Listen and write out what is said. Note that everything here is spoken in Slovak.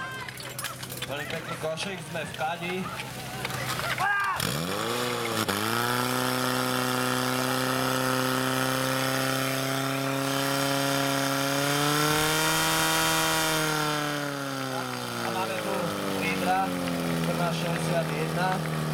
Veľmi pekný košík, sme v Kadi. A máme tu lídra 1461.